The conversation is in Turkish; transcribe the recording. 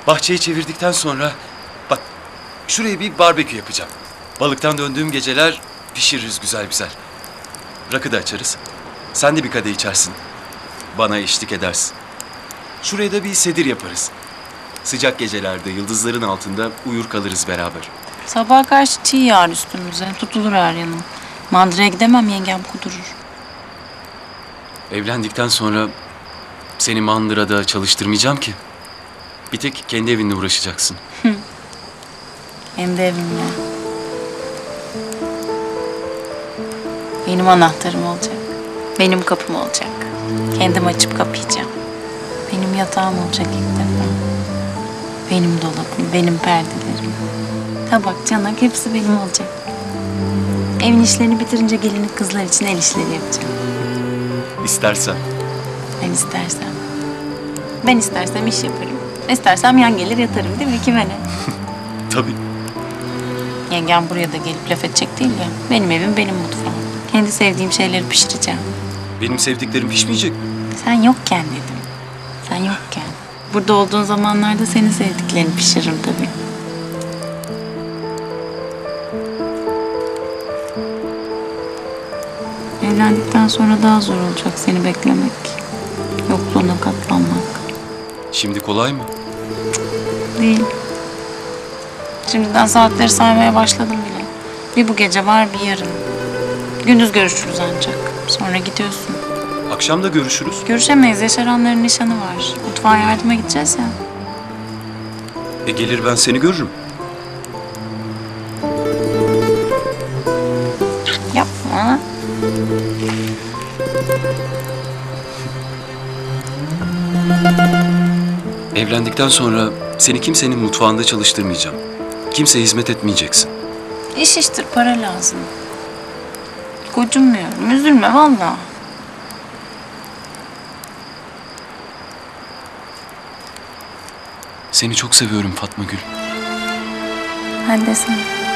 Bahçeyi çevirdikten sonra bak şuraya bir barbekü yapacağım. Balıktan döndüğüm geceler pişiririz güzel güzel. Rakı da açarız. Sen de bir kadeh içersin. Bana eşlik edersin. Şuraya da bir sedir yaparız. Sıcak gecelerde yıldızların altında uyur kalırız beraber. Sabaha karşı çiğ yağar üstümüze. Tutulur her yanım. Mandıraya gidemem, yengem kudurur. Evlendikten sonra seni mandırada çalıştırmayacağım ki. Bir tek kendi evinle uğraşacaksın. Hem de evimle. Benim anahtarım olacak. Benim kapım olacak. Kendim açıp kapayacağım. Benim yatağım olacak ilk defa. Benim dolabım, benim perdelerim. Tabak, çanak hepsi benim olacak. Evin işlerini bitirince gelinlik kızlar için el işleri yapacağım. İstersen. Ben istersem. Ben istersem iş yaparım. İstersem yan gelir yatarım değil mi? Kime ne? Tabii. Yengem buraya da gelip laf edecek değil ya. Benim evim, benim mutfağım. Kendi sevdiğim şeyleri pişireceğim. Benim sevdiklerim pişmeyecek mi? Sen yokken dedim. Sen yokken. Burada olduğun zamanlarda senin sevdiklerini pişiririm tabii. Evlendikten sonra daha zor olacak seni beklemek. Yokluğuna katlanmak. Şimdi kolay mı? Değil. Şimdiden saatleri saymaya başladım bile. Bir bu gece var, bir yarın. Gündüz görüşürüz ancak. Sonra gidiyorsun. Akşam da görüşürüz. Görüşemeyiz. Yaşaranların nişanı var. Mutfağa yardıma gideceğiz ya. Gelir ben seni görürüm. Yapma. Evlendikten sonra seni kimsenin mutfağında çalıştırmayacağım. Kimseye hizmet etmeyeceksin. İş iştir, para lazım. Gocunmuyorum. Üzülme vallahi. Seni çok seviyorum Fatma Gül. Ben de seni.